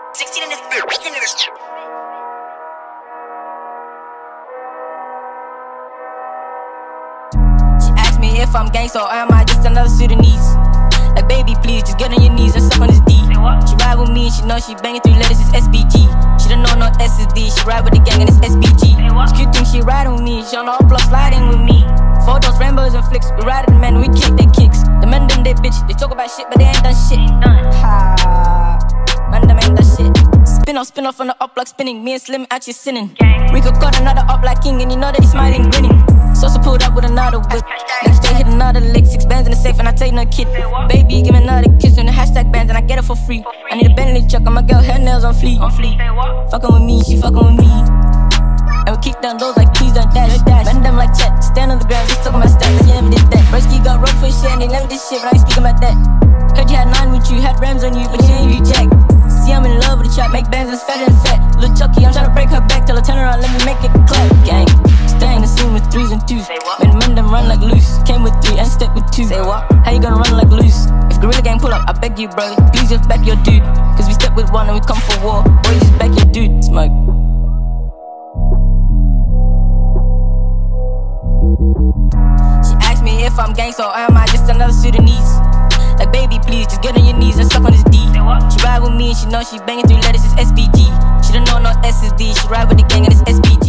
16 in this bitch. She asked me if I'm gangsta or am I just another Sudanese. Like, baby, please, just get on your knees and suck on this D. She ride with me and she know she banging 3 letters, it's SBG. She don't know no SSD, she ride with the gang and it's SBG. She think she riding with me, she on the whole block sliding with me. Photos, rainbows and flicks, we ride at the men, we kick their kicks. The men them they bitch, they talk about shit but they ain't done shit. Ha, man them ain't done shit. Spin off on the up like spinning, me and Slim actually sinning. We could cut another up like king and you know that he's smiling, grinning. So pulled up with another whip. Next day hit another lick, 6 bands in the safe and I take no kid. Baby, give me another kiss on the hashtag bands and I get it for free. I need a Bentley truck and my girl hair nails on fleek. Fucking with me, she fucking with me. And we kick down doors like please don't dash. Bend them like chat, stand on the ground, just talking about stats. You never did that. Broski got rope for shit and they never did shit, but I ain't speaking about that. Heard you had 9 with you, had Rams on you, but you ain't you jack. See, I'm in love with the trap, make bands that's fatter than fat. Lil' Chucky, I'm tryna break her back, tell her turn around, let me make it clap. Gang, staying the scene with 3s and 2s. Man, them run like loose. Came with 3 and step with 2. Say what? How you gonna run like loose? If Gorilla Gang pull up, I beg you, bro, please just back your dude. Cause we step with 1 and we come for war. Boy, just back your dude. Smoke. She asked me if I'm gangsta or am I just another Sudanese. Like, baby, please, just get on your knees and suck on this D. She ride with me and she know she banging 3 letters, it's SBG. She don't know no SSD, she ride with the gang and it's SBG.